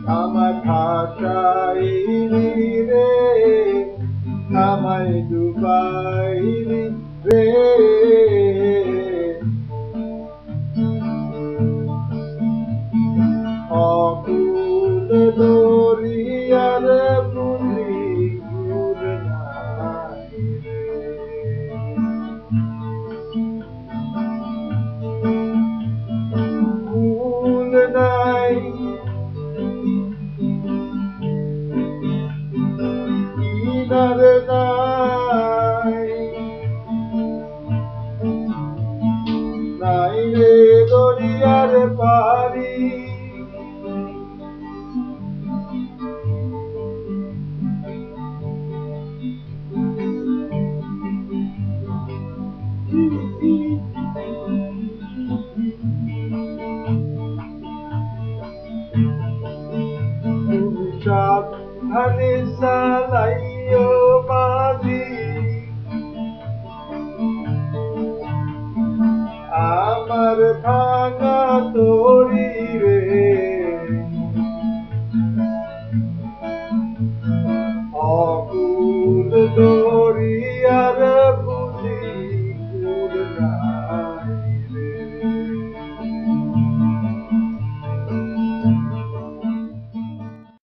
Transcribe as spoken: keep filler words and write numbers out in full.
আমার ভাষাইলি রে, আমায় ডুবাইলি রে। অকুল দরিয়ার বুঝি ভুল নাই রে। ভুল নাই কিনার নাই, নাই রে দরিয়ার পারি। তুমি সাবধানে চালাইও মাঝি, আমার ভাঙা তো